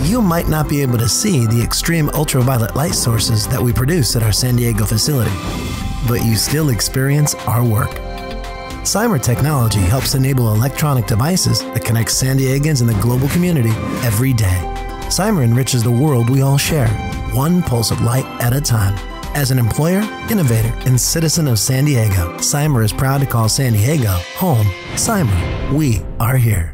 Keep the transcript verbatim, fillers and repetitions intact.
You might not be able to see the extreme ultraviolet light sources that we produce at our San Diego facility, but you still experience our work. Cymer technology helps enable electronic devices that connect San Diegans and the global community every day. Cymer enriches the world we all share, one pulse of light at a time. As an employer, innovator, and citizen of San Diego, Cymer is proud to call San Diego home. Cymer, we are here.